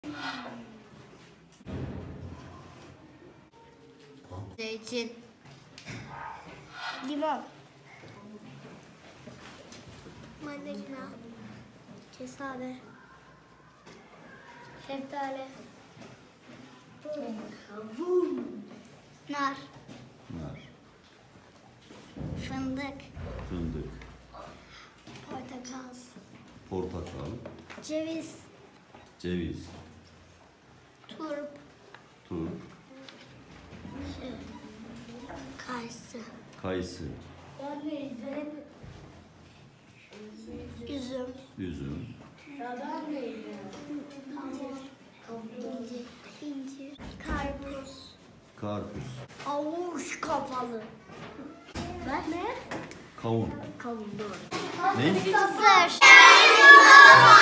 Zeytin. Limon. Mandalina. Kestane. Şeftali. Kavun. Nar. Fındık. Portakal. Ceviz. Turp. Kayısı. Üzüm. İncir. Karpuz. Avuç kafalı. Ne? Kavun. Kavun doğru. Ne? Mısır.